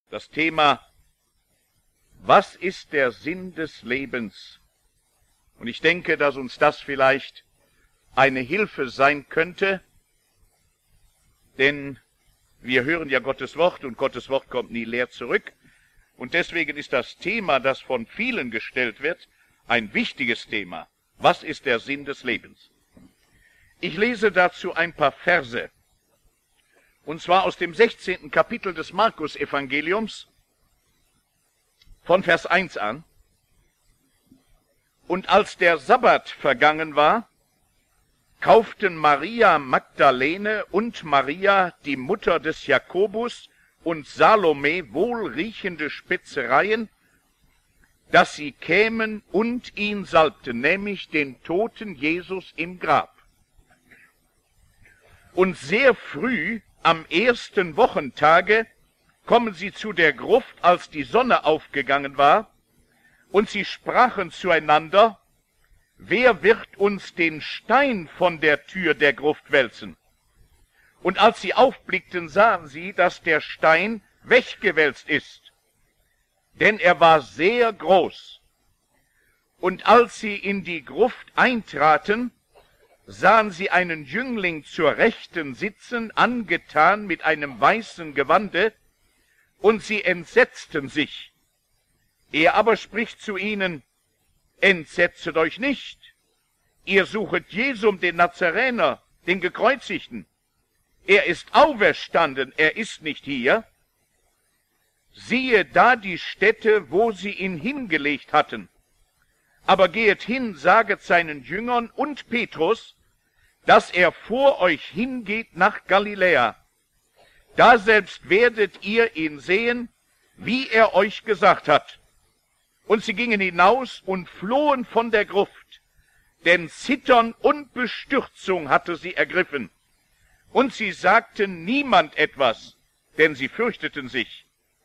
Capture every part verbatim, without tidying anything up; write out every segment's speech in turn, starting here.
Das Thema, was ist der Sinn des Lebens? Und ich denke, dass uns das vielleicht eine Hilfe sein könnte, denn wir hören ja Gottes Wort und Gottes Wort kommt nie leer zurück. Und deswegen ist das Thema, das von vielen gestellt wird, ein wichtiges Thema. Was ist der Sinn des Lebens? Ich lese dazu ein paar Verse, und zwar aus dem sechzehnten Kapitel des Markus-Evangeliums, von Vers eins an. Und als der Sabbat vergangen war, kauften Maria Magdalene und Maria, die Mutter des Jakobus, und Salome wohlriechende Spezereien, dass sie kämen und ihn salbten, nämlich den toten Jesus im Grab. Und sehr früh am ersten Wochentage kommen sie zu der Gruft, als die Sonne aufgegangen war, und sie sprachen zueinander, wer wird uns den Stein von der Tür der Gruft wälzen? Und als sie aufblickten, sahen sie, dass der Stein weggewälzt ist, denn er war sehr groß. Und als sie in die Gruft eintraten, sahen sie einen Jüngling zur Rechten sitzen, angetan mit einem weißen Gewande, und sie entsetzten sich. Er aber spricht zu ihnen, entsetzet euch nicht, ihr suchet Jesum, den Nazaräner, den Gekreuzigten. Er ist auferstanden, er ist nicht hier. Siehe da die Stätte, wo sie ihn hingelegt hatten. Aber gehet hin, saget seinen Jüngern und Petrus, dass er vor euch hingeht nach Galiläa. Daselbst werdet ihr ihn sehen, wie er euch gesagt hat. Und sie gingen hinaus und flohen von der Gruft, denn Zittern und Bestürzung hatte sie ergriffen. Und sie sagten niemand etwas, denn sie fürchteten sich.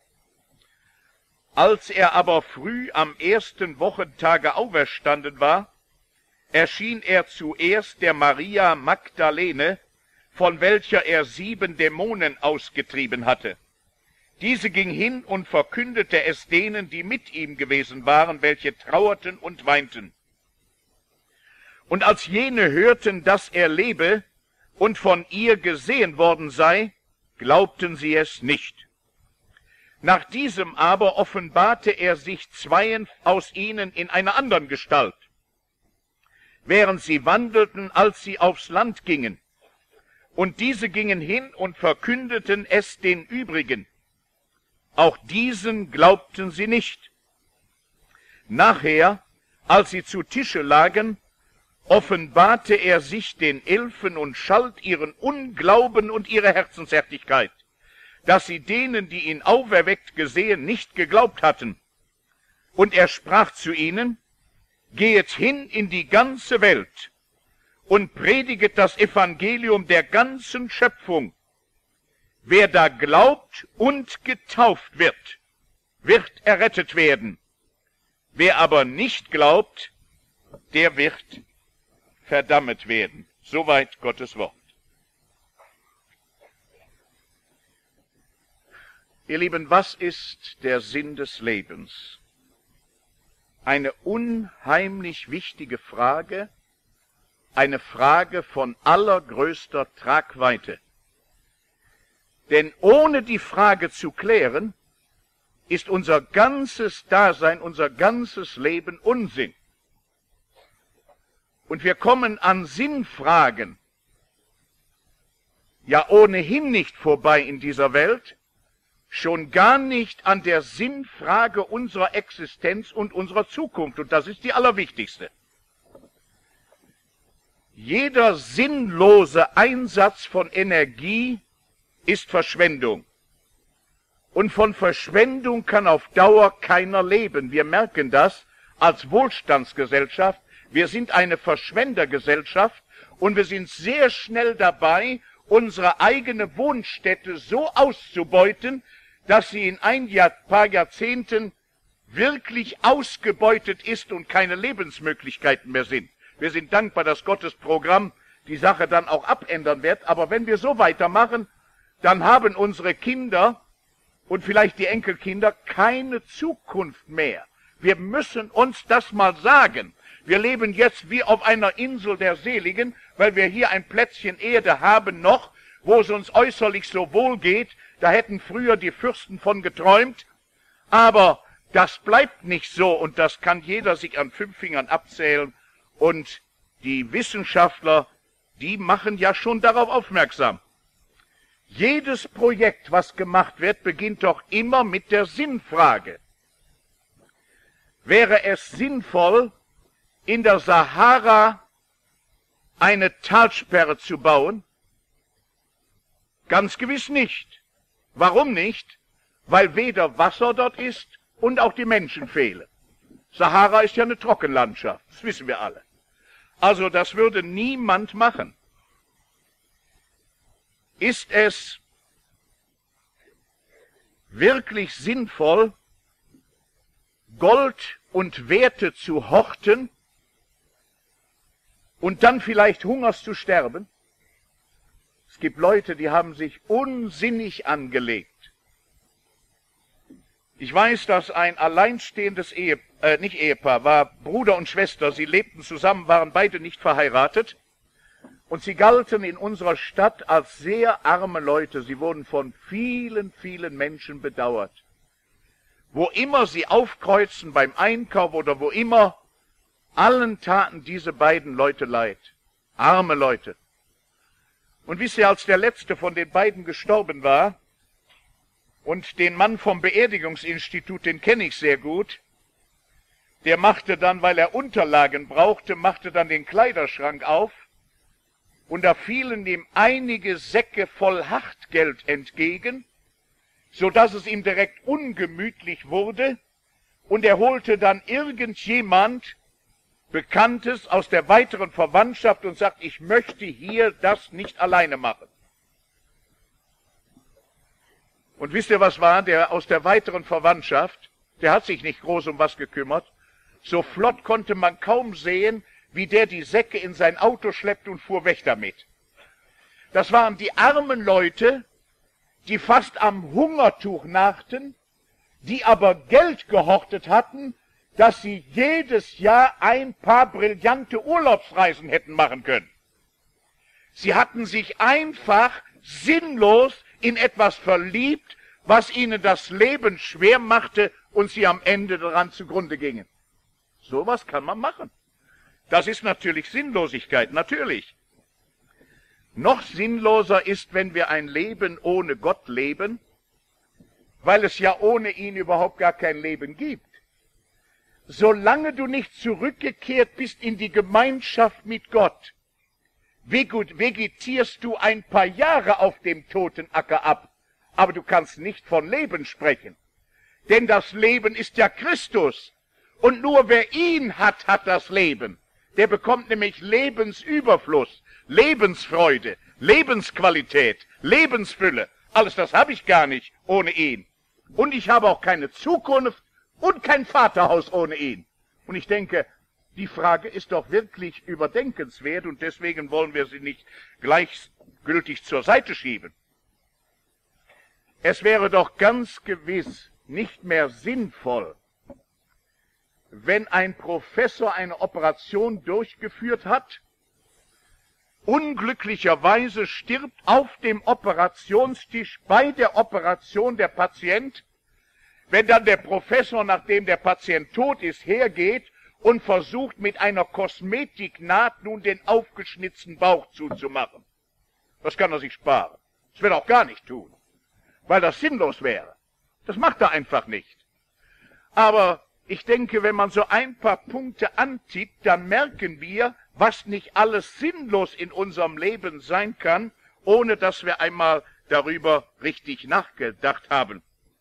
Als er aber früh am ersten Wochentage auferstanden war, erschien er zuerst der Maria Magdalene, von welcher er sieben Dämonen ausgetrieben hatte. Diese ging hin und verkündete es denen, die mit ihm gewesen waren, welche trauerten und weinten. Und als jene hörten, dass er lebe und von ihr gesehen worden sei, glaubten sie es nicht. Nach diesem aber offenbarte er sich zweien aus ihnen in einer anderen Gestalt, während sie wandelten, als sie aufs Land gingen. Und diese gingen hin und verkündeten es den übrigen. Auch diesen glaubten sie nicht. Nachher, als sie zu Tische lagen, offenbarte er sich den Elfen und schalt ihren Unglauben und ihre Herzenshärtigkeit, dass sie denen, die ihn auferweckt gesehen, nicht geglaubt hatten. Und er sprach zu ihnen, gehet hin in die ganze Welt und prediget das Evangelium der ganzen Schöpfung. Wer da glaubt und getauft wird, wird errettet werden. Wer aber nicht glaubt, der wird verdammt werden. Soweit Gottes Wort. Ihr Lieben, was ist der Sinn des Lebens? Eine unheimlich wichtige Frage, eine Frage von allergrößter Tragweite. Denn ohne die Frage zu klären, ist unser ganzes Dasein, unser ganzes Leben Unsinn. Und wir kommen an Sinnfragen ja ohnehin nicht vorbei in dieser Welt, schon gar nicht an der Sinnfrage unserer Existenz und unserer Zukunft. Und das ist die allerwichtigste. Jeder sinnlose Einsatz von Energie ist Verschwendung. Und von Verschwendung kann auf Dauer keiner leben. Wir merken das als Wohlstandsgesellschaft. Wir sind eine Verschwendergesellschaft und wir sind sehr schnell dabei, unsere eigene Wohnstätte so auszubeuten, dass sie in ein Jahr, paar Jahrzehnten wirklich ausgebeutet ist und keine Lebensmöglichkeiten mehr sind. Wir sind dankbar, dass Gottes Programm die Sache dann auch abändern wird. Aber wenn wir so weitermachen, dann haben unsere Kinder und vielleicht die Enkelkinder keine Zukunft mehr. Wir müssen uns das mal sagen. Wir leben jetzt wie auf einer Insel der Seligen, weil wir hier ein Plätzchen Erde haben noch, wo es uns äußerlich so wohl geht. Da hätten früher die Fürsten von geträumt. Aber das bleibt nicht so, und das kann jeder sich an fünf Fingern abzählen. Und die Wissenschaftler, die machen ja schon darauf aufmerksam. Jedes Projekt, was gemacht wird, beginnt doch immer mit der Sinnfrage. Wäre es sinnvoll, in der Sahara eine Talsperre zu bauen? Ganz gewiss nicht. Warum nicht? Weil weder Wasser dort ist und auch die Menschen fehlen. Sahara ist ja eine Trockenlandschaft, das wissen wir alle. Also das würde niemand machen. Ist es wirklich sinnvoll, Gold und Werte zu horten und dann vielleicht hungers zu sterben? Es gibt Leute, die haben sich unsinnig angelegt. Ich weiß, dass ein alleinstehendes Ehe, äh, nicht Ehepaar, war Bruder und Schwester. Sie lebten zusammen, waren beide nicht verheiratet. Und sie galten in unserer Stadt als sehr arme Leute. Sie wurden von vielen, vielen Menschen bedauert. Wo immer sie aufkreuzen beim Einkauf oder wo immer, allen taten diese beiden Leute leid. Arme Leute. Und wisst ihr, als der letzte von den beiden gestorben war, und den Mann vom Beerdigungsinstitut, den kenne ich sehr gut, der machte dann, weil er Unterlagen brauchte, machte dann den Kleiderschrank auf, und da fielen ihm einige Säcke voll Hartgeld entgegen, so dass es ihm direkt ungemütlich wurde, und er holte dann irgendjemand Bekanntes aus der weiteren Verwandtschaft und sagt, ich möchte hier das nicht alleine machen. Und wisst ihr, was war? Der aus der weiteren Verwandtschaft, der hat sich nicht groß um was gekümmert. So flott konnte man kaum sehen, wie der die Säcke in sein Auto schleppte und fuhr weg damit. Das waren die armen Leute, die fast am Hungertuch nagten, die aber Geld gehortet hatten, dass sie jedes Jahr ein paar brillante Urlaubsreisen hätten machen können. Sie hatten sich einfach sinnlos in etwas verliebt, was ihnen das Leben schwer machte und sie am Ende daran zugrunde gingen. Sowas kann man machen. Das ist natürlich Sinnlosigkeit, natürlich. Noch sinnloser ist, wenn wir ein Leben ohne Gott leben, weil es ja ohne ihn überhaupt gar kein Leben gibt. Solange du nicht zurückgekehrt bist in die Gemeinschaft mit Gott, vegetierst du ein paar Jahre auf dem toten Acker ab, aber du kannst nicht von Leben sprechen. Denn das Leben ist ja Christus. Und nur wer ihn hat, hat das Leben. Der bekommt nämlich Lebensüberfluss, Lebensfreude, Lebensqualität, Lebensfülle. Alles das habe ich gar nicht ohne ihn. Und ich habe auch keine Zukunft und kein Vaterhaus ohne ihn. Und ich denke, die Frage ist doch wirklich überdenkenswert, und deswegen wollen wir sie nicht gleichgültig zur Seite schieben. Es wäre doch ganz gewiss nicht mehr sinnvoll, wenn ein Professor eine Operation durchgeführt hat, unglücklicherweise stirbt auf dem Operationstisch bei der Operation der Patient, wenn dann der Professor, nachdem der Patient tot ist, hergeht und versucht, mit einer Kosmetiknaht nun den aufgeschnitzten Bauch zuzumachen. Das kann er sich sparen. Das wird er auch gar nicht tun, weil das sinnlos wäre. Das macht er einfach nicht. Aber ich denke, wenn man so ein paar Punkte antippt, dann merken wir, was nicht alles sinnlos in unserem Leben sein kann, ohne dass wir einmal darüber richtig nachgedacht haben.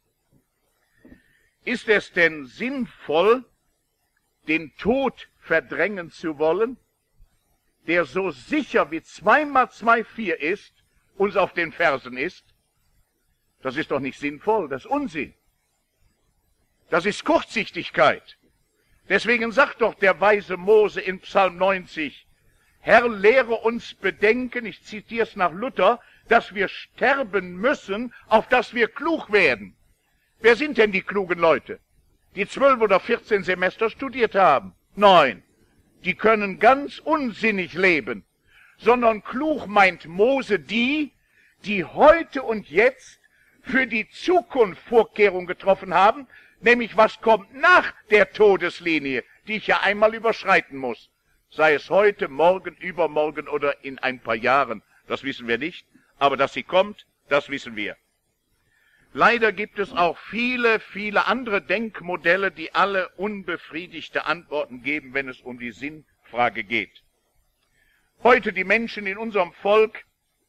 Ist es denn sinnvoll, den Tod verdrängen zu wollen, der so sicher wie zwei mal zwei vier ist, uns auf den Fersen ist? Das ist doch nicht sinnvoll, das ist Unsinn. Das ist Kurzsichtigkeit. Deswegen sagt doch der weise Mose in Psalm neunzig, Herr, lehre uns bedenken, ich zitiere es nach Luther, dass wir sterben müssen, auf dass wir klug werden. Wer sind denn die klugen Leute, die zwölf oder vierzehn Semester studiert haben? Nein, die können ganz unsinnig leben, sondern klug meint Mose die, die heute und jetzt für die Zukunft Vorkehrungen getroffen haben, nämlich was kommt nach der Todeslinie, die ich ja einmal überschreiten muss. Sei es heute, morgen, übermorgen oder in ein paar Jahren, das wissen wir nicht, aber dass sie kommt, das wissen wir. Leider gibt es auch viele, viele andere Denkmodelle, die alle unbefriedigte Antworten geben, wenn es um die Sinnfrage geht. Heute die Menschen in unserem Volk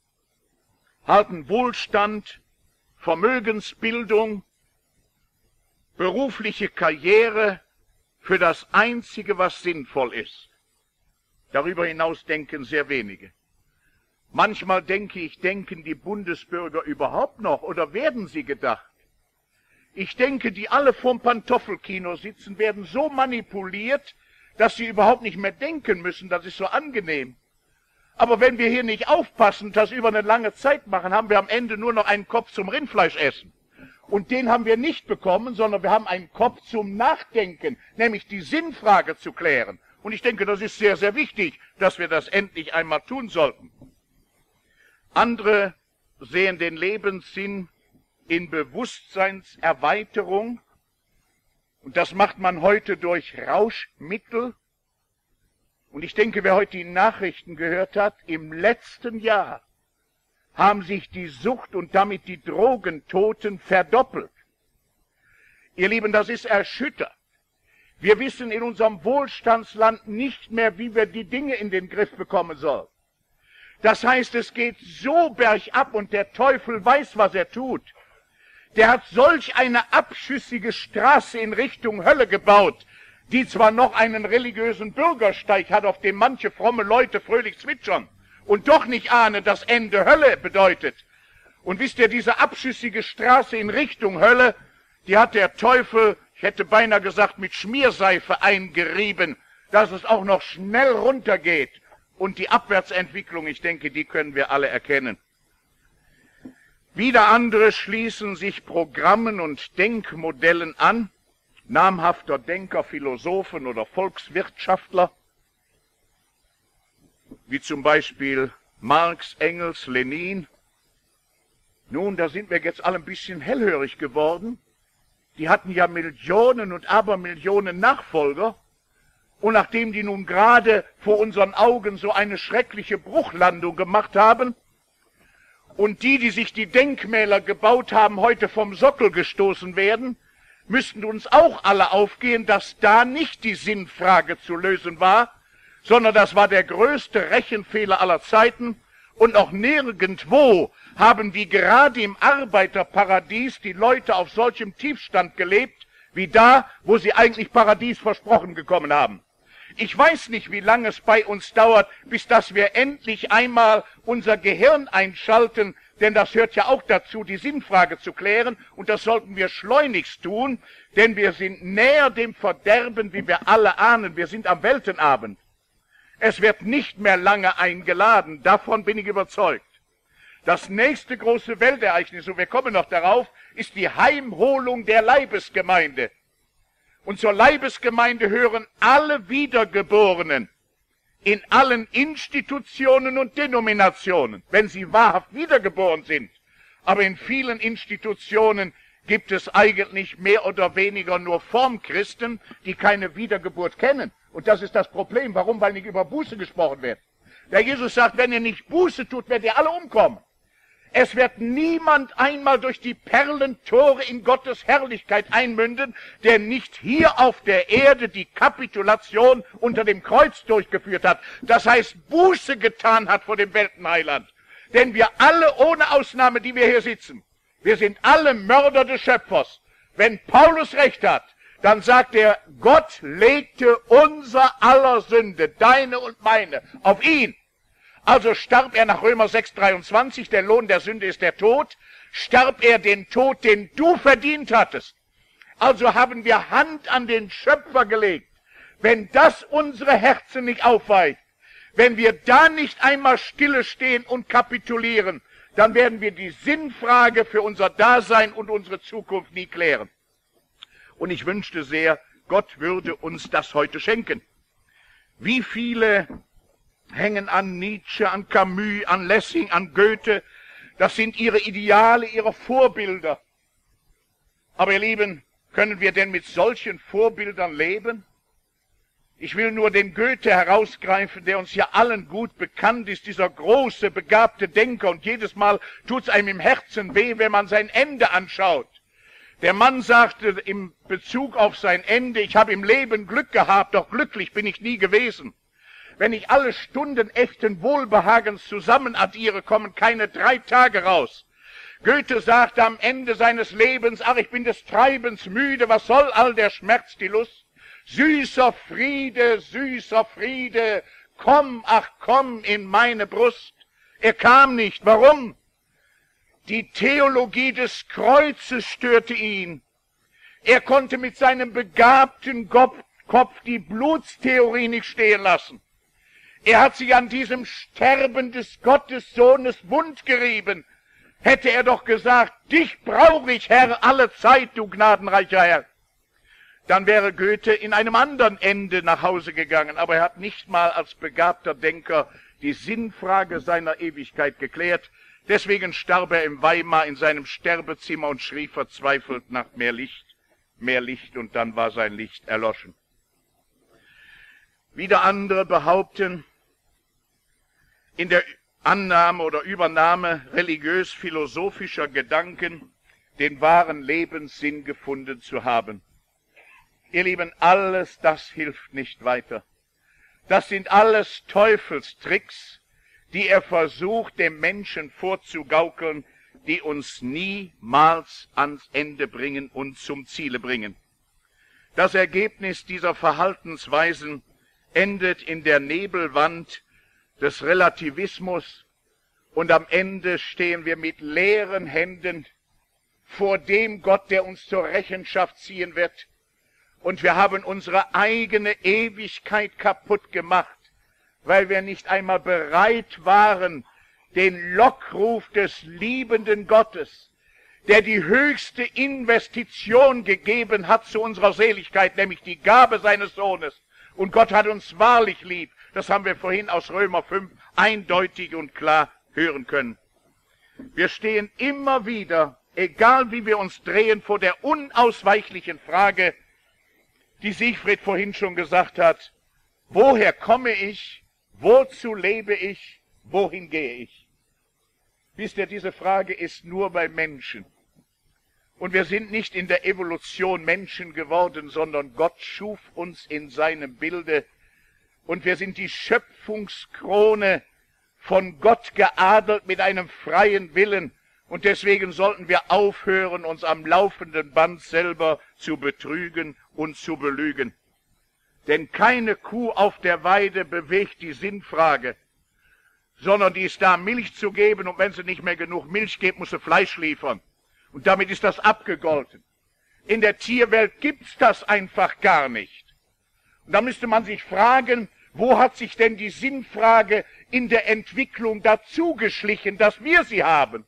halten Wohlstand, Vermögensbildung, berufliche Karriere für das Einzige, was sinnvoll ist. Darüber hinaus denken sehr wenige. Manchmal denke ich, denken die Bundesbürger überhaupt noch oder werden sie gedacht? Ich denke, die alle vorm Pantoffelkino sitzen, werden so manipuliert, dass sie überhaupt nicht mehr denken müssen. Das ist so angenehm. Aber wenn wir hier nicht aufpassen, das über eine lange Zeit machen, haben wir am Ende nur noch einen Kopf zum Rindfleisch essen. Und den haben wir nicht bekommen, sondern wir haben einen Kopf zum Nachdenken, nämlich die Sinnfrage zu klären. Und ich denke, das ist sehr, sehr wichtig, dass wir das endlich einmal tun sollten. Andere sehen den Lebenssinn in Bewusstseinserweiterung. Und das macht man heute durch Rauschmittel. Und ich denke, wer heute die Nachrichten gehört hat, im letzten Jahr haben sich die Sucht und damit die Drogentoten verdoppelt. Ihr Lieben, das ist erschütternd. Wir wissen in unserem Wohlstandsland nicht mehr, wie wir die Dinge in den Griff bekommen sollen. Das heißt, es geht so bergab und der Teufel weiß, was er tut. Der hat solch eine abschüssige Straße in Richtung Hölle gebaut, die zwar noch einen religiösen Bürgersteig hat, auf dem manche fromme Leute fröhlich zwitschern und doch nicht ahnen, dass Ende Hölle bedeutet. Und wisst ihr, diese abschüssige Straße in Richtung Hölle, die hat der Teufel, ich hätte beinahe gesagt, mit Schmierseife eingerieben, dass es auch noch schnell runtergeht. Und die Abwärtsentwicklung, ich denke, die können wir alle erkennen. Wieder andere schließen sich Programmen und Denkmodellen an, namhafter Denker, Philosophen oder Volkswirtschaftler, wie zum Beispiel Marx, Engels, Lenin. Nun, da sind wir jetzt alle ein bisschen hellhörig geworden. Die hatten ja Millionen und Abermillionen Nachfolger. Und nachdem die nun gerade vor unseren Augen so eine schreckliche Bruchlandung gemacht haben und die, die sich die Denkmäler gebaut haben, heute vom Sockel gestoßen werden, müssten uns auch alle aufgehen, dass da nicht die Sinnfrage zu lösen war, sondern das war der größte Rechenfehler aller Zeiten. Und noch nirgendwo haben wie gerade im Arbeiterparadies die Leute auf solchem Tiefstand gelebt, wie da, wo sie eigentlich Paradies versprochen gekommen haben. Ich weiß nicht, wie lange es bei uns dauert, bis dass wir endlich einmal unser Gehirn einschalten, denn das hört ja auch dazu, die Sinnfrage zu klären, und das sollten wir schleunigst tun, denn wir sind näher dem Verderben, wie wir alle ahnen. Wir sind am Weltenabend. Es wird nicht mehr lange eingeladen, davon bin ich überzeugt. Das nächste große Weltereignis, und wir kommen noch darauf, ist die Heimholung der Leibesgemeinde. Und zur Leibesgemeinde hören alle Wiedergeborenen in allen Institutionen und Denominationen, wenn sie wahrhaft wiedergeboren sind. Aber in vielen Institutionen gibt es eigentlich mehr oder weniger nur Formchristen, die keine Wiedergeburt kennen. Und das ist das Problem. Warum? Weil nicht über Buße gesprochen wird. Der Jesus sagt, wenn ihr nicht Buße tut, werdet ihr alle umkommen. Es wird niemand einmal durch die Perlentore in Gottes Herrlichkeit einmünden, der nicht hier auf der Erde die Kapitulation unter dem Kreuz durchgeführt hat. Das heißt, Buße getan hat vor dem Weltenheiland. Denn wir alle, ohne Ausnahme, die wir hier sitzen, wir sind alle Mörder des Schöpfers. Wenn Paulus recht hat, dann sagt er, Gott legte unser aller Sünde, deine und meine, auf ihn. Also starb er nach Römer sechs dreiundzwanzig, der Lohn der Sünde ist der Tod, starb er den Tod, den du verdient hattest. Also haben wir Hand an den Schöpfer gelegt. Wenn das unsere Herzen nicht aufweicht, wenn wir da nicht einmal stille stehen und kapitulieren, dann werden wir die Sinnfrage für unser Dasein und unsere Zukunft nie klären. Und ich wünschte sehr, Gott würde uns das heute schenken. Wie viele hängen an Nietzsche, an Camus, an Lessing, an Goethe. Das sind ihre Ideale, ihre Vorbilder. Aber ihr Lieben, können wir denn mit solchen Vorbildern leben? Ich will nur den Goethe herausgreifen, der uns ja allen gut bekannt ist, dieser große, begabte Denker. Und jedes Mal tut es einem im Herzen weh, wenn man sein Ende anschaut. Der Mann sagte im Bezug auf sein Ende, ich habe im Leben Glück gehabt, doch glücklich bin ich nie gewesen. Wenn ich alle Stunden echten Wohlbehagens zusammen addiere, kommen keine drei Tage raus. Goethe sagte am Ende seines Lebens, ach, ich bin des Treibens müde, was soll all der Schmerz, die Lust? Süßer Friede, süßer Friede, komm, ach komm in meine Brust. Er kam nicht, warum? Die Theologie des Kreuzes störte ihn. Er konnte mit seinem begabten Kopf die Blutstheorie nicht stehen lassen. Er hat sich an diesem Sterben des Gottessohnes wundgerieben. Hätte er doch gesagt, dich brauche ich, Herr, alle Zeit, du gnadenreicher Herr. Dann wäre Goethe in einem anderen Ende nach Hause gegangen, aber er hat nicht mal als begabter Denker die Sinnfrage seiner Ewigkeit geklärt. Deswegen starb er in Weimar in seinem Sterbezimmer und schrie verzweifelt nach mehr Licht, mehr Licht, und dann war sein Licht erloschen. Wieder andere behaupten, in der Annahme oder Übernahme religiös-philosophischer Gedanken den wahren Lebenssinn gefunden zu haben. Ihr Lieben, alles das hilft nicht weiter. Das sind alles Teufelstricks, die er versucht, dem Menschen vorzugaukeln, die uns niemals ans Ende bringen und zum Ziele bringen. Das Ergebnis dieser Verhaltensweisen endet in der Nebelwand des Relativismus, und am Ende stehen wir mit leeren Händen vor dem Gott, der uns zur Rechenschaft ziehen wird. Und wir haben unsere eigene Ewigkeit kaputt gemacht, weil wir nicht einmal bereit waren, den Lockruf des liebenden Gottes, der die höchste Investition gegeben hat zu unserer Seligkeit, nämlich die Gabe seines Sohnes. Und Gott hat uns wahrlich lieb. Das haben wir vorhin aus Römer fünf eindeutig und klar hören können. Wir stehen immer wieder, egal wie wir uns drehen, vor der unausweichlichen Frage, die Siegfried vorhin schon gesagt hat: Woher komme ich? Wozu lebe ich? Wohin gehe ich? Wisst ihr, diese Frage ist nur bei Menschen. Und wir sind nicht in der Evolution Menschen geworden, sondern Gott schuf uns in seinem Bilde. Und wir sind die Schöpfungskrone, von Gott geadelt mit einem freien Willen. Und deswegen sollten wir aufhören, uns am laufenden Band selber zu betrügen und zu belügen. Denn keine Kuh auf der Weide bewegt die Sinnfrage, sondern die ist da, Milch zu geben, und wenn sie nicht mehr genug Milch gibt, muss sie Fleisch liefern. Und damit ist das abgegolten. In der Tierwelt gibt's das einfach gar nicht. Und da müsste man sich fragen, wo hat sich denn die Sinnfrage in der Entwicklung dazu geschlichen, dass wir sie haben?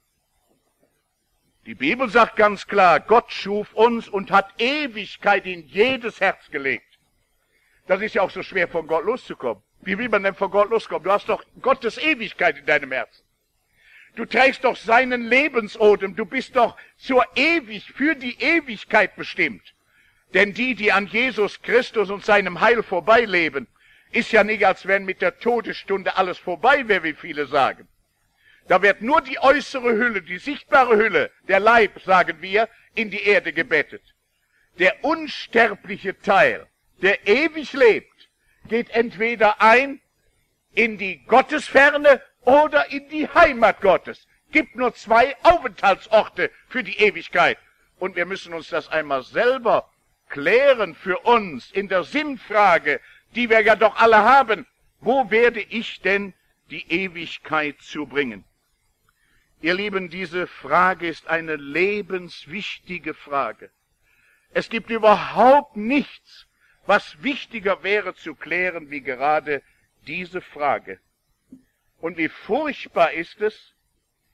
Die Bibel sagt ganz klar, Gott schuf uns und hat Ewigkeit in jedes Herz gelegt. Das ist ja auch so schwer, von Gott loszukommen. Wie will man denn von Gott loskommen? Du hast doch Gottes Ewigkeit in deinem Herzen. Du trägst doch seinen Lebensodem. Du bist doch zur ewig, für die Ewigkeit bestimmt. Denn die, die an Jesus Christus und seinem Heil vorbeileben, ist ja nicht, als wenn mit der Todesstunde alles vorbei wäre, wie viele sagen. Da wird nur die äußere Hülle, die sichtbare Hülle, der Leib, sagen wir, in die Erde gebettet. Der unsterbliche Teil, der ewig lebt, geht entweder ein in die Gottesferne oder in die Heimat Gottes. Gibt nur zwei Aufenthaltsorte für die Ewigkeit. Und wir müssen uns das einmal selber klären für uns in der Sinnfrage, die wir ja doch alle haben. Wo werde ich denn die Ewigkeit zubringen? Ihr Lieben, diese Frage ist eine lebenswichtige Frage. Es gibt überhaupt nichts, was wichtiger wäre zu klären, wie gerade diese Frage. Und wie furchtbar ist es,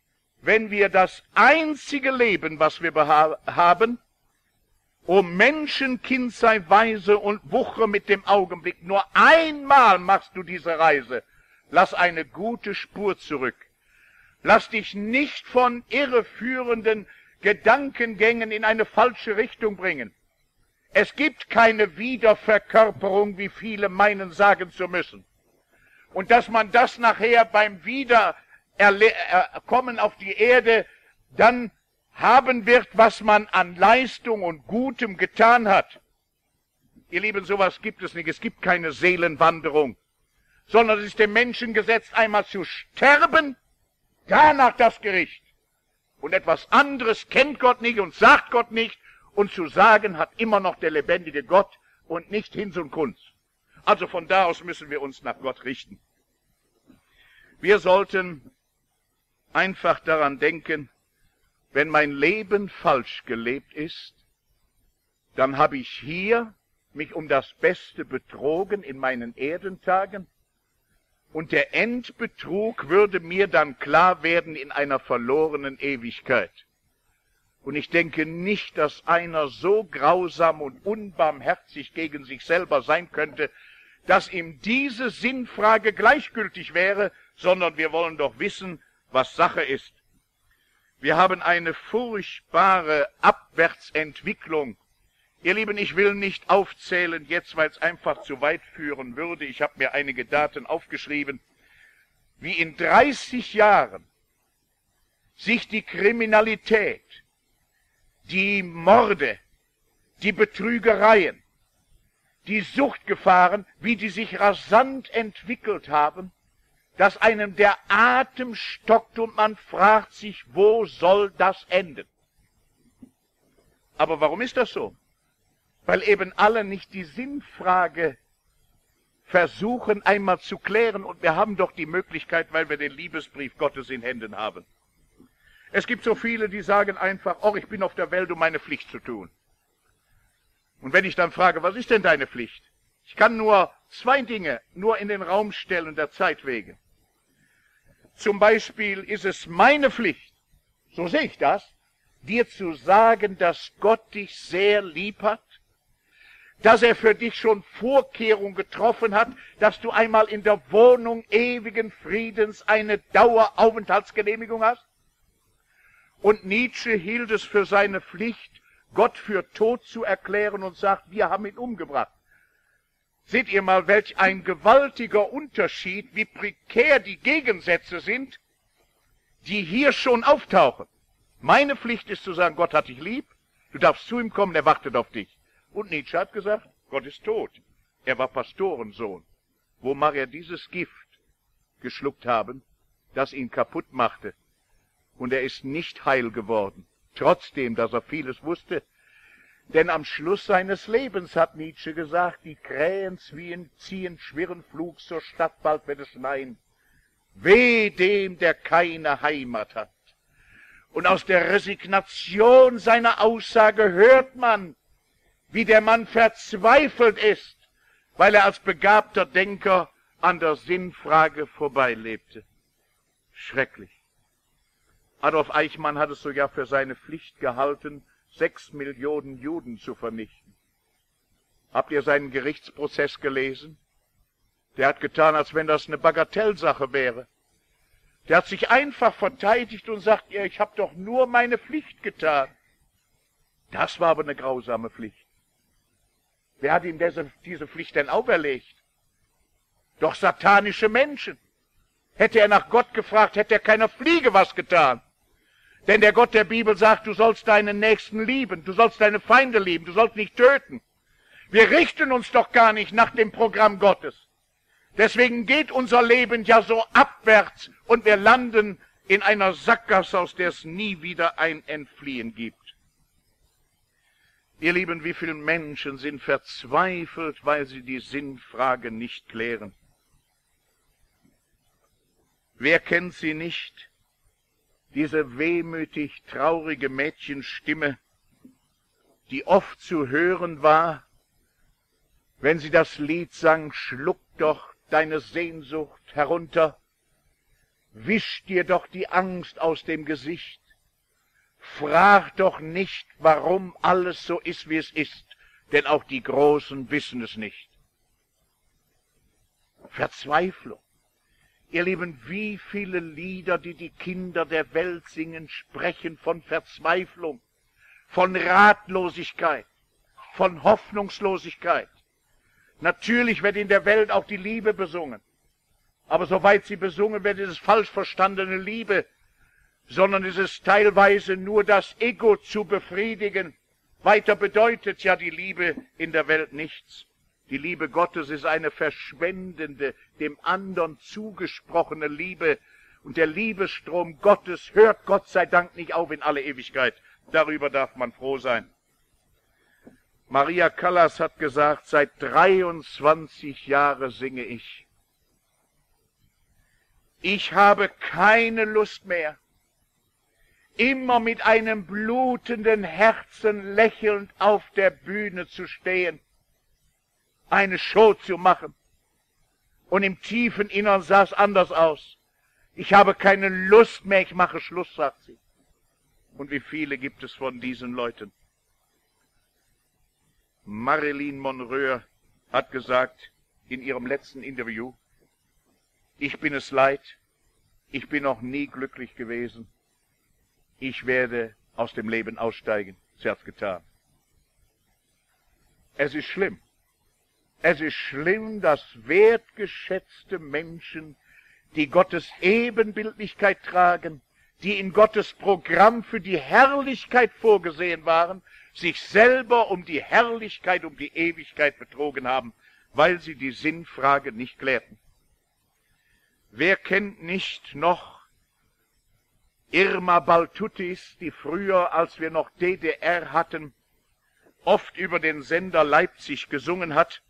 wenn wir das einzige Leben, was wir haben, o Menschenkind sei weise und wuchre mit dem Augenblick, nur einmal machst du diese Reise, lass eine gute Spur zurück. Lass dich nicht von irreführenden Gedankengängen in eine falsche Richtung bringen. Es gibt keine Wiederverkörperung, wie viele meinen sagen zu müssen. Und dass man das nachher beim Wiederkommen auf die Erde dann haben wird, was man an Leistung und Gutem getan hat. Ihr Lieben, sowas gibt es nicht. Es gibt keine Seelenwanderung, sondern es ist dem Menschen gesetzt, einmal zu sterben, danach das Gericht. Und etwas anderes kennt Gott nicht und sagt Gott nicht. Und zu sagen hat immer noch der lebendige Gott und nicht Hinz und Kunz. Also von da aus müssen wir uns nach Gott richten. Wir sollten einfach daran denken, wenn mein Leben falsch gelebt ist, dann habe ich hier mich um das Beste betrogen in meinen Erdentagen, und der Endbetrug würde mir dann klar werden in einer verlorenen Ewigkeit. Und ich denke nicht, dass einer so grausam und unbarmherzig gegen sich selber sein könnte, dass ihm diese Sinnfrage gleichgültig wäre, sondern wir wollen doch wissen, was Sache ist. Wir haben eine furchtbare Abwärtsentwicklung. Ihr Lieben, ich will nicht aufzählen, jetzt weil es einfach zu weit führen würde. Ich habe mir einige Daten aufgeschrieben, wie in dreißig Jahren sich die Kriminalität, die Morde, die Betrügereien, die Suchtgefahren, wie die sich rasant entwickelt haben, dass einem der Atem stockt und man fragt sich, wo soll das enden? Aber warum ist das so? Weil eben alle nicht die Sinnfrage versuchen einmal zu klären, und wir haben doch die Möglichkeit, weil wir den Liebesbrief Gottes in Händen haben. Es gibt so viele, die sagen einfach, oh, ich bin auf der Welt, um meine Pflicht zu tun. Und wenn ich dann frage, was ist denn deine Pflicht? Ich kann nur zwei Dinge nur in den Raum stellen, der Zeit wegen. Zum Beispiel ist es meine Pflicht, so sehe ich das, dir zu sagen, dass Gott dich sehr lieb hat, dass er für dich schon Vorkehrungen getroffen hat, dass du einmal in der Wohnung ewigen Friedens eine Daueraufenthaltsgenehmigung hast. Und Nietzsche hielt es für seine Pflicht, Gott für tot zu erklären und sagt, wir haben ihn umgebracht. Seht ihr mal, welch ein gewaltiger Unterschied, wie prekär die Gegensätze sind, die hier schon auftauchen. Meine Pflicht ist zu sagen, Gott hat dich lieb, du darfst zu ihm kommen, er wartet auf dich. Und Nietzsche hat gesagt, Gott ist tot. Er war Pastorensohn. Wo mag er dieses Gift geschluckt haben, das ihn kaputt machte? Und er ist nicht heil geworden, trotzdem, dass er vieles wusste. Denn am Schluss seines Lebens hat Nietzsche gesagt, die Krähen ziehen, ziehen schwirren Flug zur Stadt, bald wird es schneien. Weh dem, der keine Heimat hat. Und aus der Resignation seiner Aussage hört man, wie der Mann verzweifelt ist, weil er als begabter Denker an der Sinnfrage vorbeilebte. Schrecklich. Adolf Eichmann hat es sogar für seine Pflicht gehalten, sechs Millionen Juden zu vernichten. Habt ihr seinen Gerichtsprozess gelesen? Der hat getan, als wenn das eine Bagatellsache wäre. Der hat sich einfach verteidigt und sagt, ja, ich habe doch nur meine Pflicht getan. Das war aber eine grausame Pflicht. Wer hat ihm diese, diese Pflicht denn auferlegt? Doch satanische Menschen. Hätte er nach Gott gefragt, hätte er keiner Fliege was getan. Denn der Gott der Bibel sagt, du sollst deinen Nächsten lieben, du sollst deine Feinde lieben, du sollst nicht töten. Wir richten uns doch gar nicht nach dem Programm Gottes. Deswegen geht unser Leben ja so abwärts und wir landen in einer Sackgasse, aus der es nie wieder ein Entfliehen gibt. Ihr Lieben, wie viele Menschen sind verzweifelt, weil sie die Sinnfrage nicht klären. Wer kennt sie nicht? Diese wehmütig traurige Mädchenstimme, die oft zu hören war, wenn sie das Lied sang, schluck doch deine Sehnsucht herunter. wisch dir doch die Angst aus dem Gesicht. Frag doch nicht, warum alles so ist, wie es ist, denn auch die Großen wissen es nicht. Verzweiflung. Ihr Lieben, wie viele Lieder, die die Kinder der Welt singen, sprechen von Verzweiflung, von Ratlosigkeit, von Hoffnungslosigkeit. Natürlich wird in der Welt auch die Liebe besungen, aber soweit sie besungen wird, ist es falsch verstandene Liebe, sondern es ist teilweise nur das Ego zu befriedigen. Weiter bedeutet ja die Liebe in der Welt nichts. Die Liebe Gottes ist eine verschwendende, dem anderen zugesprochene Liebe. Und der Liebesstrom Gottes hört Gott sei Dank nicht auf in alle Ewigkeit. Darüber darf man froh sein. Maria Callas hat gesagt, seit dreiundzwanzig Jahren singe ich. Ich habe keine Lust mehr, immer mit einem blutenden Herzen lächelnd auf der Bühne zu stehen, eine Show zu machen. Und im tiefen Innern sah es anders aus. Ich habe keine Lust mehr, ich mache Schluss, sagt sie. Und wie viele gibt es von diesen Leuten? Marilyn Monroe hat gesagt in ihrem letzten Interview, ich bin es leid, ich bin noch nie glücklich gewesen. Ich werde aus dem Leben aussteigen. Sie hat's getan. Es ist schlimm. Es ist schlimm, dass wertgeschätzte Menschen, die Gottes Ebenbildlichkeit tragen, die in Gottes Programm für die Herrlichkeit vorgesehen waren, sich selber um die Herrlichkeit, um die Ewigkeit betrogen haben, weil sie die Sinnfrage nicht klärten. Wer kennt nicht noch Irma Baltutis, die früher, als wir noch D D R hatten, oft über den Sender Leipzig gesungen hat?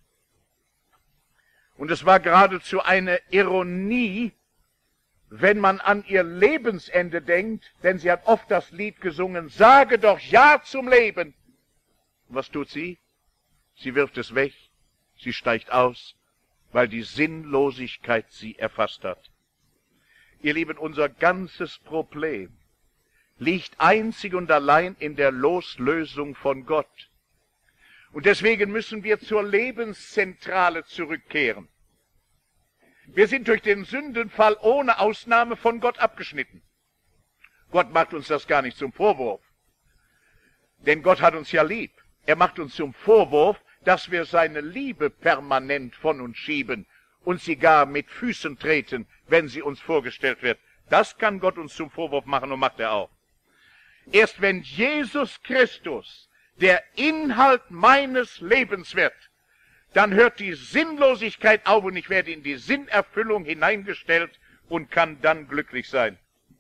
Und es war geradezu eine Ironie, wenn man an ihr Lebensende denkt, denn sie hat oft das Lied gesungen, sage doch Ja zum Leben. Was tut sie? Sie wirft es weg, sie steigt aus, weil die Sinnlosigkeit sie erfasst hat. Ihr Lieben, unser ganzes Problem liegt einzig und allein in der Loslösung von Gott. Und deswegen müssen wir zur Lebenszentrale zurückkehren. Wir sind durch den Sündenfall ohne Ausnahme von Gott abgeschnitten. Gott macht uns das gar nicht zum Vorwurf. Denn Gott hat uns ja lieb. Er macht uns zum Vorwurf, dass wir seine Liebe permanent von uns schieben und sie gar mit Füßen treten, wenn sie uns vorgestellt wird. Das kann Gott uns zum Vorwurf machen und macht er auch. Erst wenn Jesus Christus der Inhalt meines Lebens wird, dann hört die Sinnlosigkeit auf und ich werde in die Sinnerfüllung hineingestellt und kann dann glücklich sein.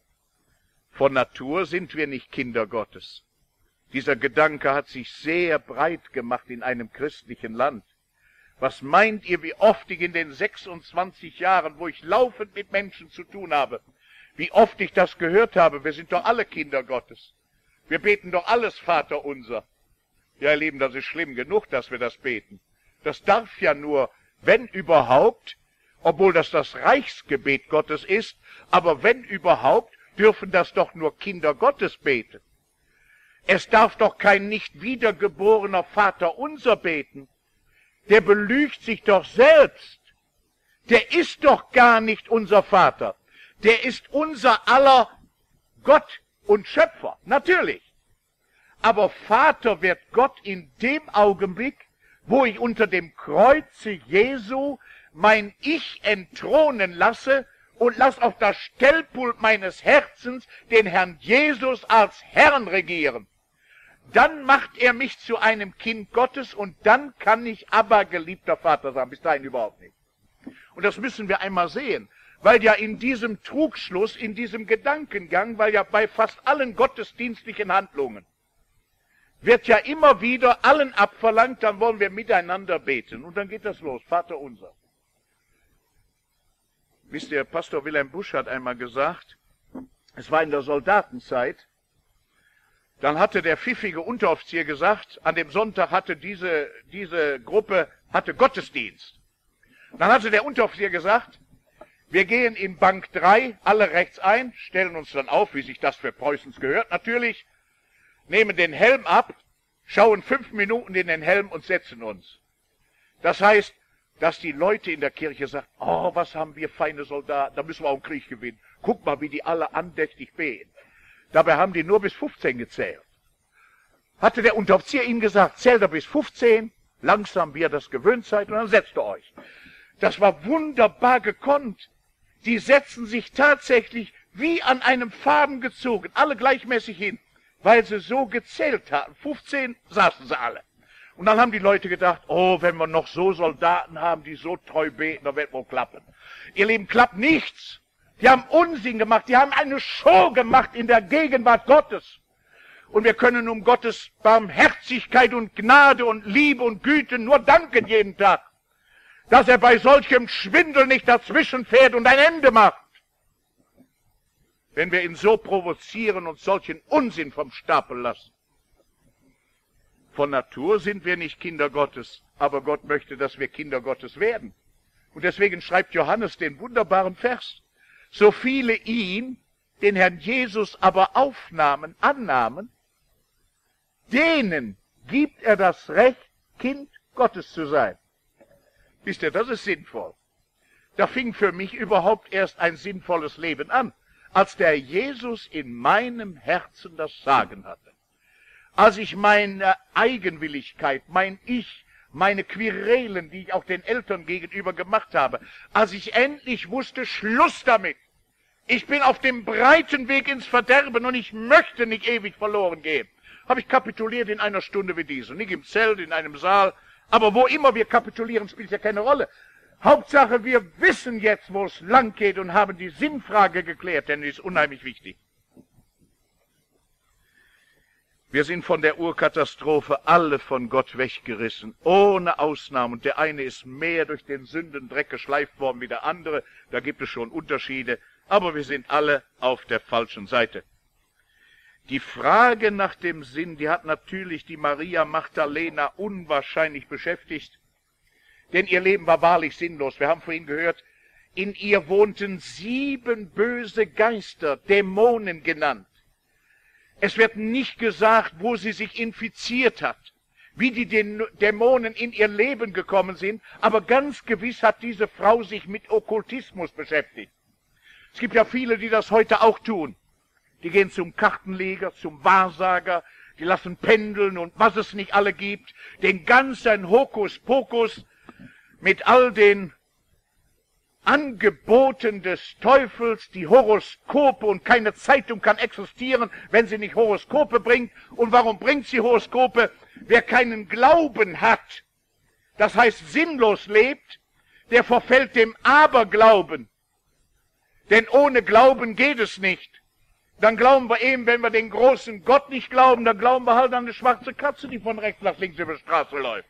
Von Natur sind wir nicht Kinder Gottes. Dieser Gedanke hat sich sehr breit gemacht in einem christlichen Land. Was meint ihr, wie oft ich in den sechsundzwanzig Jahren, wo ich laufend mit Menschen zu tun habe, wie oft ich das gehört habe, wir sind doch alle Kinder Gottes. Wir beten doch alles Vater unser. Ja, ihr Lieben, das ist schlimm genug, dass wir das beten. Das darf ja nur, wenn überhaupt, obwohl das das Reichsgebet Gottes ist, aber wenn überhaupt, dürfen das doch nur Kinder Gottes beten. Es darf doch kein nicht wiedergeborener Vater unser beten. Der belügt sich doch selbst. Der ist doch gar nicht unser Vater. Der ist unser aller Gott und Schöpfer, natürlich. Aber Vater wird Gott in dem Augenblick, wo ich unter dem Kreuze Jesu mein Ich entthronen lasse und lass auf das Stellpult meines Herzens den Herrn Jesus als Herrn regieren. Dann macht er mich zu einem Kind Gottes und dann kann ich aber geliebter Vater sein, bis dahin überhaupt nicht. Und das müssen wir einmal sehen, weil ja in diesem Trugschluss, in diesem Gedankengang, weil ja bei fast allen gottesdienstlichen Handlungen wird ja immer wieder allen abverlangt, dann wollen wir miteinander beten. Und dann geht das los, Vater unser. Wisst ihr, Pastor Wilhelm Busch hat einmal gesagt, es war in der Soldatenzeit, dann hatte der pfiffige Unteroffizier gesagt, an dem Sonntag hatte diese, diese Gruppe hatte Gottesdienst. Dann hatte der Unteroffizier gesagt, Wir gehen in Bank drei, alle rechts ein, stellen uns dann auf, wie sich das für Preußens gehört natürlich, nehmen den Helm ab, schauen fünf Minuten in den Helm und setzen uns. Das heißt, dass die Leute in der Kirche sagen, oh, was haben wir feine Soldaten, da müssen wir auch einen Krieg gewinnen. Guck mal, wie die alle andächtig beten. Dabei haben die nur bis fünfzehn gezählt. Hatte der Unteroffizier ihnen gesagt, zählt er bis fünfzehn, langsam, wie ihr das gewöhnt seid, und dann setzt ihr euch. Das war wunderbar gekonnt. Die setzen sich tatsächlich wie an einem Faden gezogen, alle gleichmäßig hin, weil sie so gezählt hatten. fünfzehn saßen sie alle. Und dann haben die Leute gedacht, oh, wenn wir noch so Soldaten haben, die so treu beten, dann wird wohl klappen. Ihr Lieben, klappt nichts. Die haben Unsinn gemacht, die haben eine Show gemacht in der Gegenwart Gottes. Und wir können um Gottes Barmherzigkeit und Gnade und Liebe und Güte nur danken jeden Tag, dass er bei solchem Schwindel nicht dazwischen fährt und ein Ende macht. Wenn wir ihn so provozieren und solchen Unsinn vom Stapel lassen. Von Natur sind wir nicht Kinder Gottes, aber Gott möchte, dass wir Kinder Gottes werden. Und deswegen schreibt Johannes den wunderbaren Vers. So viele ihn, den Herrn Jesus aber aufnahmen, annahmen, denen gibt er das Recht, Kind Gottes zu sein. Wisst ihr, das ist sinnvoll. Da fing für mich überhaupt erst ein sinnvolles Leben an, als der Jesus in meinem Herzen das Sagen hatte. Als ich meine Eigenwilligkeit, mein Ich, meine Querelen, die ich auch den Eltern gegenüber gemacht habe, als ich endlich wusste, Schluss damit. Ich bin auf dem breiten Weg ins Verderben und ich möchte nicht ewig verloren gehen. Habe ich kapituliert in einer Stunde wie diese. Nicht im Zelt, in einem Saal, aber wo immer wir kapitulieren, spielt ja keine Rolle. Hauptsache, wir wissen jetzt, wo es lang geht und haben die Sinnfrage geklärt, denn die ist unheimlich wichtig. Wir sind von der Urkatastrophe alle von Gott weggerissen, ohne Ausnahme. Und der eine ist mehr durch den Sündendreck geschleift worden wie der andere. Da gibt es schon Unterschiede, aber wir sind alle auf der falschen Seite. Die Frage nach dem Sinn, die hat natürlich die Maria Magdalena unwahrscheinlich beschäftigt. Denn ihr Leben war wahrlich sinnlos. Wir haben vorhin gehört, in ihr wohnten sieben böse Geister, Dämonen genannt. Es wird nicht gesagt, wo sie sich infiziert hat, wie die Dämonen in ihr Leben gekommen sind, aber ganz gewiss hat diese Frau sich mit Okkultismus beschäftigt. Es gibt ja viele, die das heute auch tun. Die gehen zum Kartenleger, zum Wahrsager, die lassen pendeln und was es nicht alle gibt, den ganzen Hokuspokus mit all den Angeboten des Teufels, die Horoskope, und keine Zeitung kann existieren, wenn sie nicht Horoskope bringt. Und warum bringt sie Horoskope? Wer keinen Glauben hat, das heißt sinnlos lebt, der verfällt dem Aberglauben. Denn ohne Glauben geht es nicht. Dann glauben wir eben, wenn wir den großen Gott nicht glauben, dann glauben wir halt an eine schwarze Katze, die von rechts nach links über die Straße läuft.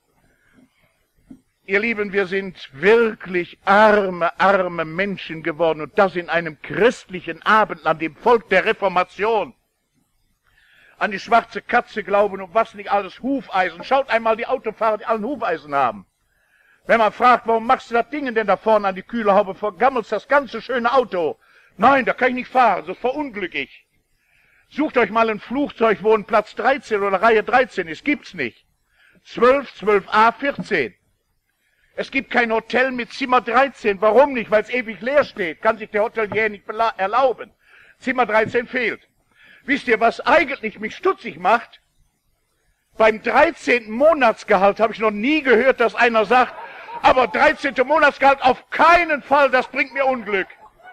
Ihr Lieben, wir sind wirklich arme, arme Menschen geworden, und das in einem christlichen Abend, an dem Volk der Reformation. An die schwarze Katze glauben und was nicht alles, Hufeisen. Schaut einmal die Autofahrer, die allen Hufeisen haben. Wenn man fragt, warum machst du das Ding denn da vorne an die Kühlerhaube, vergammelst das ganze schöne Auto. Nein, da kann ich nicht fahren, so verunglück ich. Sucht euch mal ein Flugzeug, wo ein Platz dreizehn oder Reihe dreizehn ist, gibt's nicht. zwölf, zwölf a, vierzehn. Es gibt kein Hotel mit Zimmer dreizehn. Warum nicht? Weil es ewig leer steht. Kann sich der Hotelier nicht erlauben. Zimmer dreizehn fehlt. Wisst ihr, was eigentlich mich stutzig macht? Beim dreizehnten Monatsgehalt habe ich noch nie gehört, dass einer sagt, aber dreizehnten Monatsgehalt auf keinen Fall, das bringt mir Unglück.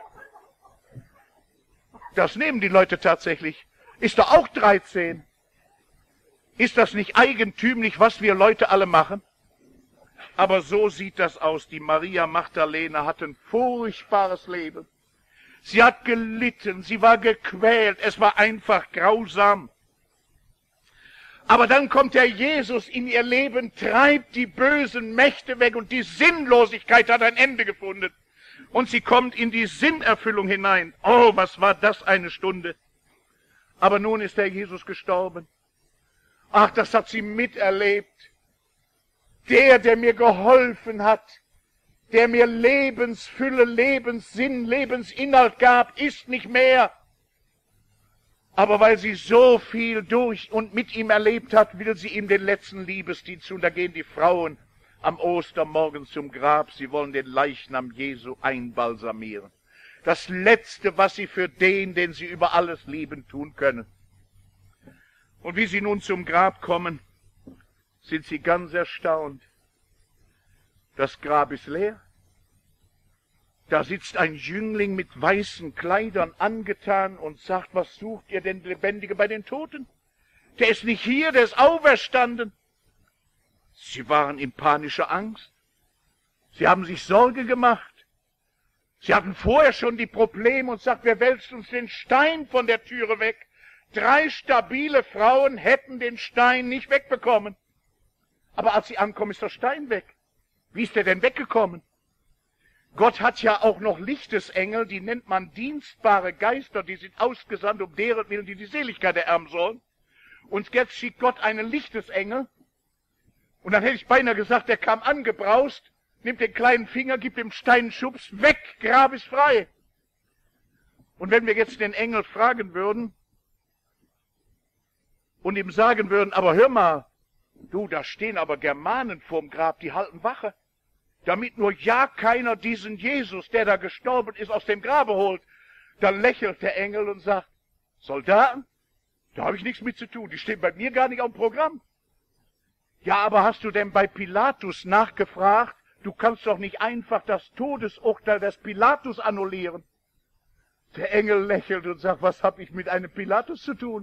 Das nehmen die Leute tatsächlich. Ist doch auch dreizehn. Ist das nicht eigentümlich, was wir Leute alle machen? Aber so sieht das aus. Die Maria Magdalena hat ein furchtbares Leben. Sie hat gelitten, sie war gequält, es war einfach grausam. Aber dann kommt der Jesus in ihr Leben, treibt die bösen Mächte weg und die Sinnlosigkeit hat ein Ende gefunden. Und sie kommt in die Sinnerfüllung hinein. Oh, was war das eine Stunde. Aber nun ist der Jesus gestorben. Ach, das hat sie miterlebt. Der, der mir geholfen hat, der mir Lebensfülle, Lebenssinn, Lebensinhalt gab, ist nicht mehr. Aber weil sie so viel durch und mit ihm erlebt hat, will sie ihm den letzten Liebesdienst tun. Da gehen die Frauen am Ostermorgen zum Grab. Sie wollen den Leichnam Jesu einbalsamieren. Das Letzte, was sie für den, den sie über alles lieben, tun können. Und wie sie nun zum Grab kommen, sind sie ganz erstaunt. Das Grab ist leer. Da sitzt ein Jüngling mit weißen Kleidern angetan und sagt, was sucht ihr denn Lebendige bei den Toten? Der ist nicht hier, der ist auferstanden. Sie waren in panischer Angst. Sie haben sich Sorge gemacht. Sie hatten vorher schon die Probleme und sagt, wer wälzt uns den Stein von der Türe weg? Drei stabile Frauen hätten den Stein nicht wegbekommen. Aber als sie ankommen, ist der Stein weg. Wie ist der denn weggekommen? Gott hat ja auch noch Lichtesengel, die nennt man dienstbare Geister, die sind ausgesandt, um deren Willen, die die Seligkeit ererben sollen. Und jetzt schickt Gott einen Lichtesengel. Und dann hätte ich beinahe gesagt, der kam angebraust, nimmt den kleinen Finger, gibt dem Stein einen Schubs, weg, Grab ist frei. Und wenn wir jetzt den Engel fragen würden und ihm sagen würden, aber hör mal, du, da stehen aber Germanen vorm Grab, die halten Wache, damit nur ja keiner diesen Jesus, der da gestorben ist, aus dem Grabe holt. Dann lächelt der Engel und sagt, Soldaten, da habe ich nichts mit zu tun, die stehen bei mir gar nicht auf dem Programm. Ja, aber hast du denn bei Pilatus nachgefragt, du kannst doch nicht einfach das Todesurteil des Pilatus annullieren. Der Engel lächelt und sagt, was habe ich mit einem Pilatus zu tun?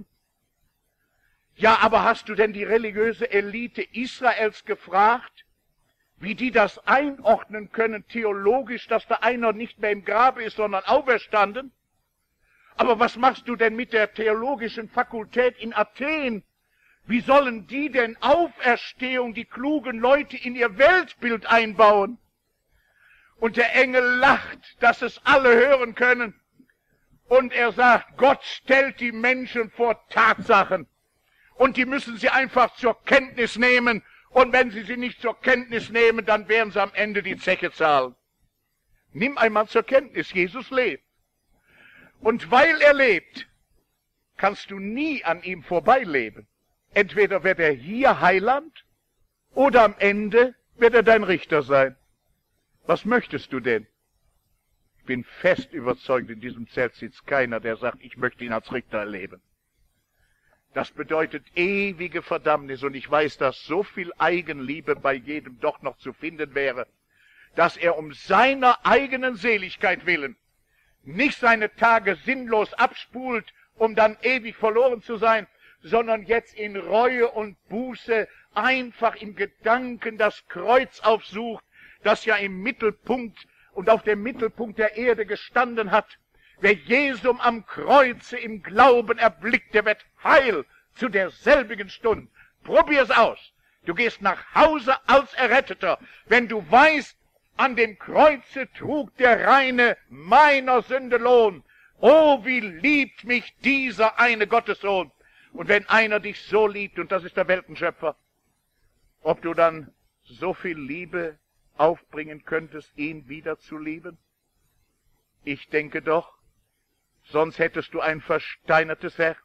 Ja, aber hast du denn die religiöse Elite Israels gefragt, wie die das einordnen können, theologisch, dass da einer nicht mehr im Grabe ist, sondern auferstanden? Aber was machst du denn mit der theologischen Fakultät in Athen? Wie sollen die denn Auferstehung, die klugen Leute, in ihr Weltbild einbauen? Und der Engel lacht, dass es alle hören können. Und er sagt, Gott stellt die Menschen vor Tatsachen. Und die müssen sie einfach zur Kenntnis nehmen. Und wenn sie sie nicht zur Kenntnis nehmen, dann werden sie am Ende die Zeche zahlen. Nimm einmal zur Kenntnis, Jesus lebt. Und weil er lebt, kannst du nie an ihm vorbeileben. Entweder wird er hier Heiland oder am Ende wird er dein Richter sein. Was möchtest du denn? Ich bin fest überzeugt, in diesem Zelt sitzt keiner, der sagt, ich möchte ihn als Richter erleben. Das bedeutet ewige Verdammnis, und ich weiß, dass so viel Eigenliebe bei jedem doch noch zu finden wäre, dass er um seiner eigenen Seligkeit willen nicht seine Tage sinnlos abspult, um dann ewig verloren zu sein, sondern jetzt in Reue und Buße einfach im Gedanken das Kreuz aufsucht, das ja im Mittelpunkt und auf dem Mittelpunkt der Erde gestanden hat. Wer Jesum am Kreuze im Glauben erblickt, der wird heil zu derselbigen Stunde. Probier's aus. Du gehst nach Hause als Erretteter, wenn du weißt, an dem Kreuze trug der Reine meiner Sünde Lohn. Oh, wie liebt mich dieser eine Gottessohn. Und wenn einer dich so liebt, und das ist der Weltenschöpfer, ob du dann so viel Liebe aufbringen könntest, ihn wieder zu lieben? Ich denke doch, sonst hättest du ein versteinertes Herz.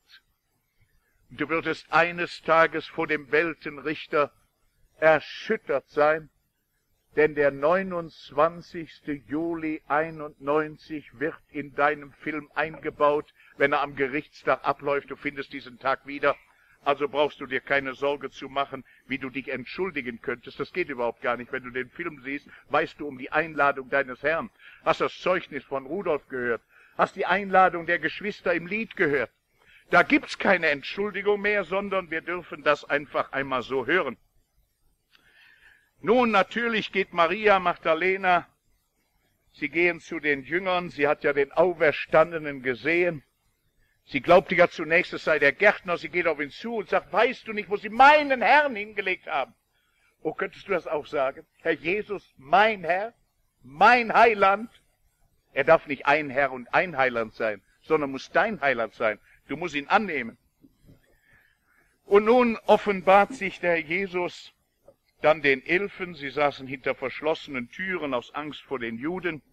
Du würdest eines Tages vor dem Weltenrichter erschüttert sein, denn der neunundzwanzigste Juli einundneunzig wird in deinem Film eingebaut, wenn er am Gerichtstag abläuft. Du findest diesen Tag wieder. Also brauchst du dir keine Sorge zu machen, wie du dich entschuldigen könntest. Das geht überhaupt gar nicht. Wenn du den Film siehst, weißt du um die Einladung deines Herrn. Hast das Zeugnis von Rudolf gehört. Hast die Einladung der Geschwister im Lied gehört. Da gibt's keine Entschuldigung mehr, sondern wir dürfen das einfach einmal so hören. Nun, natürlich geht Maria Magdalena, sie gehen zu den Jüngern, sie hat ja den Auferstandenen gesehen. Sie glaubte ja zunächst, es sei der Gärtner, sie geht auf ihn zu und sagt, weißt du nicht, wo sie meinen Herrn hingelegt haben? Oh, könntest du das auch sagen? Herr Jesus, mein Herr, mein Heiland. Er darf nicht ein Herr und ein Heiland sein, sondern muss dein Heiland sein. Du musst ihn annehmen. Und nun offenbart sich der Jesus dann den Elfen, sie saßen hinter verschlossenen Türen aus Angst vor den Juden.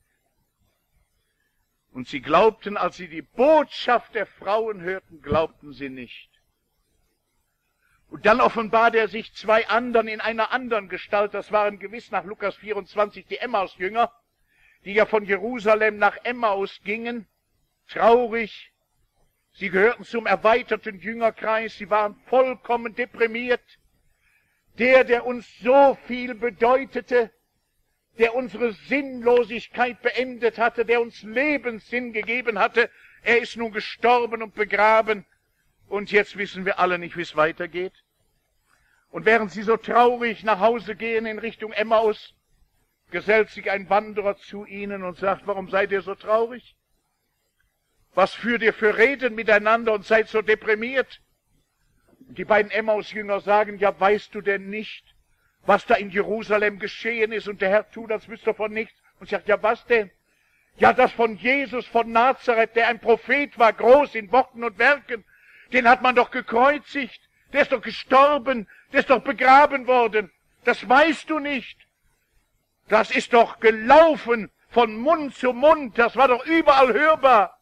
Und sie glaubten, als sie die Botschaft der Frauen hörten, glaubten sie nicht. Und dann offenbart er sich zwei anderen in einer anderen Gestalt. Das waren gewiss nach Lukas vierundzwanzig die Emmaus-Jünger, die ja von Jerusalem nach Emmaus gingen, traurig. Sie gehörten zum erweiterten Jüngerkreis, sie waren vollkommen deprimiert. Der, der uns so viel bedeutete, der unsere Sinnlosigkeit beendet hatte, der uns Lebenssinn gegeben hatte, er ist nun gestorben und begraben. Und jetzt wissen wir alle nicht, wie es weitergeht. Und während sie so traurig nach Hause gehen in Richtung Emmaus, gesellt sich ein Wanderer zu ihnen und sagt, warum seid ihr so traurig? Was führt ihr für Reden miteinander und seid so deprimiert? Und die beiden Emmaus-Jünger sagen, ja, weißt du denn nicht, was da in Jerusalem geschehen ist? Und der Herr tut, als wüsste er von nichts. Und sagt, ja, was denn? Ja, das von Jesus von Nazareth, der ein Prophet war, groß in Worten und Werken, den hat man doch gekreuzigt. Der ist doch gestorben, der ist doch begraben worden. Das weißt du nicht. Das ist doch gelaufen von Mund zu Mund. Das war doch überall hörbar.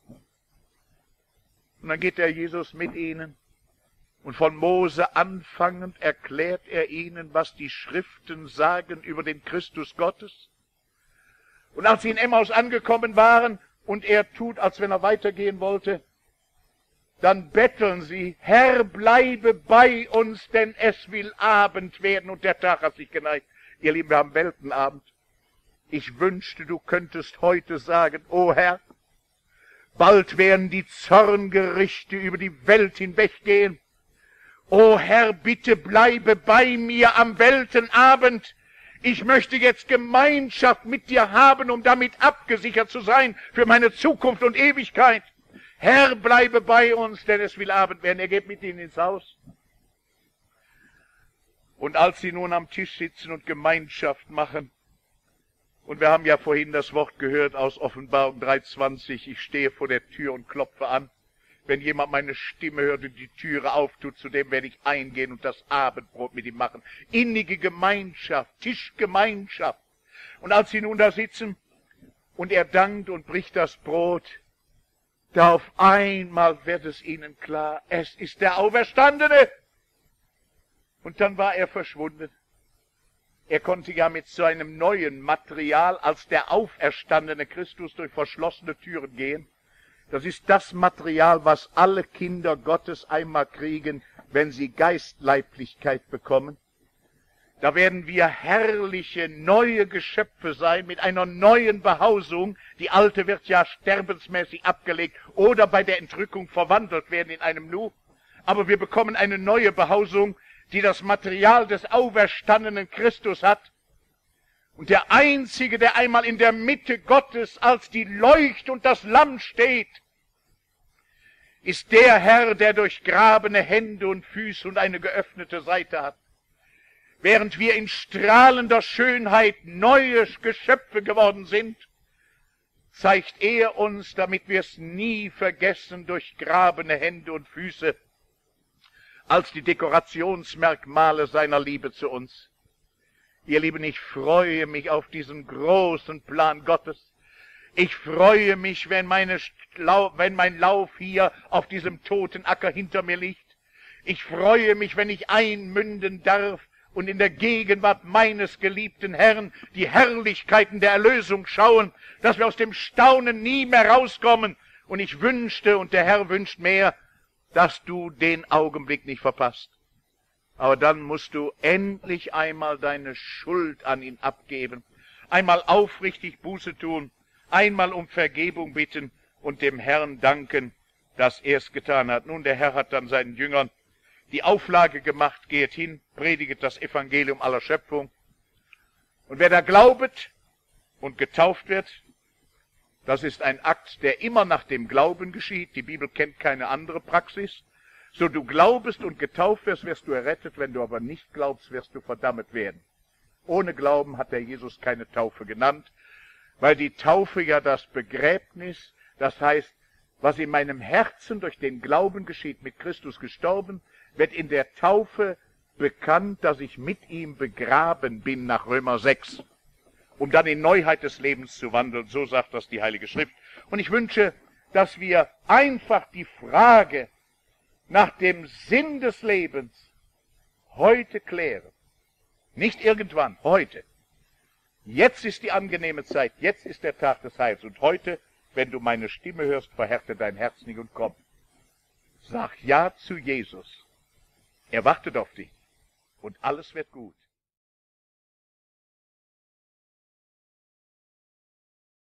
Und dann geht der Jesus mit ihnen. Und von Mose anfangend erklärt er ihnen, was die Schriften sagen über den Christus Gottes. Und als sie in Emmaus angekommen waren und er tut, als wenn er weitergehen wollte, dann betteln sie, Herr, bleibe bei uns, denn es will Abend werden. Und der Tag hat sich geneigt. Ihr Lieben, wir haben Weltenabend. Ich wünschte, du könntest heute sagen, o Herr, bald werden die Zorngerichte über die Welt hinweggehen. O Herr, bitte bleibe bei mir am Weltenabend. Ich möchte jetzt Gemeinschaft mit dir haben, um damit abgesichert zu sein für meine Zukunft und Ewigkeit. Herr, bleibe bei uns, denn es will Abend werden. Er geht mit ihnen ins Haus. Und als sie nun am Tisch sitzen und Gemeinschaft machen, und wir haben ja vorhin das Wort gehört aus Offenbarung drei zwanzig, ich stehe vor der Tür und klopfe an. Wenn jemand meine Stimme hört und die Türe auftut, zu dem werde ich eingehen und das Abendbrot mit ihm machen. Innige Gemeinschaft, Tischgemeinschaft. Und als sie nun da sitzen und er dankt und bricht das Brot, da auf einmal wird es ihnen klar, es ist der Auferstandene. Und dann war er verschwunden. Er konnte ja mit so einem neuen Material als der auferstandene Christus durch verschlossene Türen gehen. Das ist das Material, was alle Kinder Gottes einmal kriegen, wenn sie Geistleiblichkeit bekommen. Da werden wir herrliche, neue Geschöpfe sein, mit einer neuen Behausung. Die alte wird ja sterbensmäßig abgelegt oder bei der Entrückung verwandelt werden in einem Nu. Aber wir bekommen eine neue Behausung, die das Material des auferstandenen Christus hat. Und der Einzige, der einmal in der Mitte Gottes als die Leuchte und das Lamm steht, ist der Herr, der durchgrabene Hände und Füße und eine geöffnete Seite hat. Während wir in strahlender Schönheit neue Geschöpfe geworden sind, zeigt er uns, damit wir es nie vergessen, durchgrabene Hände und Füße als die Dekorationsmerkmale seiner Liebe zu uns. Ihr Lieben, ich freue mich auf diesen großen Plan Gottes. Ich freue mich, wenn, meine, wenn mein Lauf hier auf diesem toten Acker hinter mir liegt. Ich freue mich, wenn ich einmünden darf und in der Gegenwart meines geliebten Herrn die Herrlichkeiten der Erlösung schauen, dass wir aus dem Staunen nie mehr rauskommen. Und ich wünschte, und der Herr wünscht mehr, dass du den Augenblick nicht verpasst. Aber dann musst du endlich einmal deine Schuld an ihn abgeben, einmal aufrichtig Buße tun, einmal um Vergebung bitten und dem Herrn danken, dass er es getan hat. Nun, der Herr hat dann seinen Jüngern die Auflage gemacht, geht hin, prediget das Evangelium aller Schöpfung. Und wer da glaubet und getauft wird, das ist ein Akt, der immer nach dem Glauben geschieht. Die Bibel kennt keine andere Praxis. So du glaubest und getauft wirst, wirst du errettet. Wenn du aber nicht glaubst, wirst du verdammt werden. Ohne Glauben hat der Jesus keine Taufe genannt, weil die Taufe ja das Begräbnis, das heißt, was in meinem Herzen durch den Glauben geschieht, mit Christus gestorben, wird in der Taufe bekannt, dass ich mit ihm begraben bin nach Römer sechs, um dann in Neuheit des Lebens zu wandeln. So sagt das die Heilige Schrift. Und ich wünsche, dass wir einfach die Frage nach dem Sinn des Lebens heute klären. Nicht irgendwann, heute. Jetzt ist die angenehme Zeit, jetzt ist der Tag des Heils. Und heute, wenn du meine Stimme hörst, verhärte dein Herz nicht und komm. Sag Ja zu Jesus. Er wartet auf dich und alles wird gut.